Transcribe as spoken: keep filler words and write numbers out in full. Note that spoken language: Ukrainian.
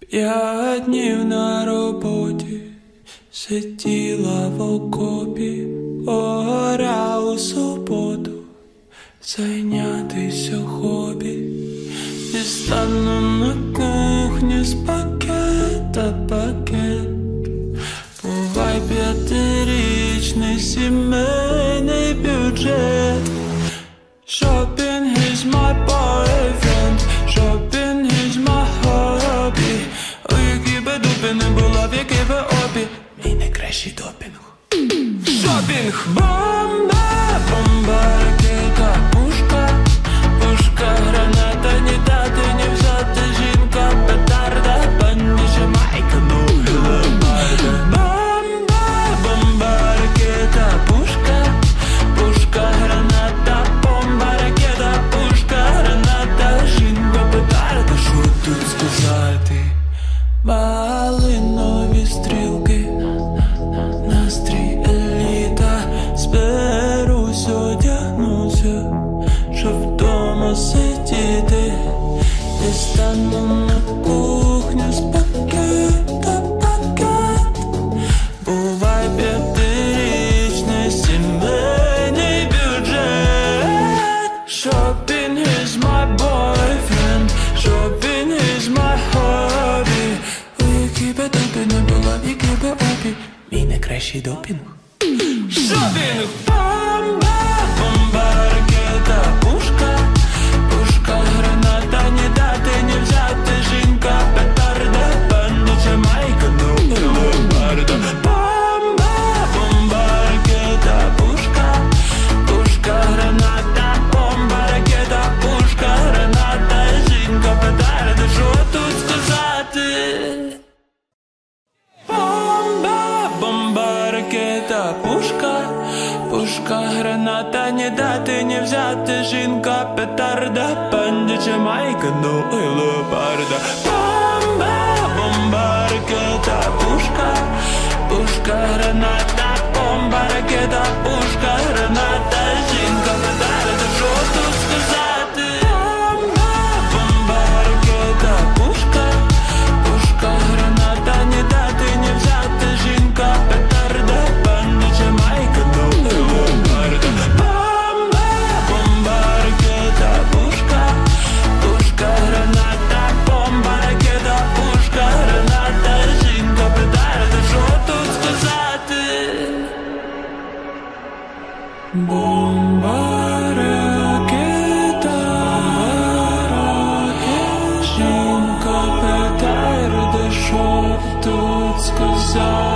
П'ять днів на роботі, сиділа в окопі, пора у суботу зайнятися хобі. Дістану на кухні з пакета пакет. Бувай п'ятирічний сімейний бюджет. Shopping is my boyfriend, shopping is my hobby. У якій би дупі не була, в якій би обі, мій найкращий допінг. Шопінг! Бомба, бомба, ракета, пушка, пушка, граната, ні дати, ні взяти, жінка, петарда, пані Жамайка, ну лебарда. Бомба, бомба, ракета, пушка, пушка, граната, бомба, ракета, пушка, граната, жінка, петарда, що тут сказати? Малинові стрілки, настрій еліта, зберусь, одягнуся, щоб вдома сидіти. Дістану на кухню з пакета пакет. Бувай п'ятирічний сімейний бюджет. Shopping is my boyfriend, shopping is my hobby. У якій би дупі не була, в якій би обі, мій найкращий допінг. Шопінг! Бомба, бомба, ракета, пушка, пушка, граната, ні дати, ні взяти, жінка, петарда, пані Жамайка, ну лебарда. Бомба, бомба, ракета, пушка, пушка, граната, бомба, ракета, пушка, граната, жінка, петарда, що тут сказати? Бомба, бомба, ракета, пушка, пушка, граната, ні дати, ні взяти, жінка, петарда, пані Жамайка, ну і леопарда. Бомба, бомба, ракета, пушка, пушка, граната, бомба, ракета, пушка, граната, жінка, петарда, що тут сказати? Бомба, бомба, ракета, пушка, пушка, граната, ні дати, ні взяти, жінка, петарда, пані Жамайка, ну і леопарда. Бомба, бомба, ракета, пушка, пушка, граната, бомба, ракета, пушка, граната, жінка, петарда, що тут сказати? Бомба, ракета, жінка, петарда, що тут сказати?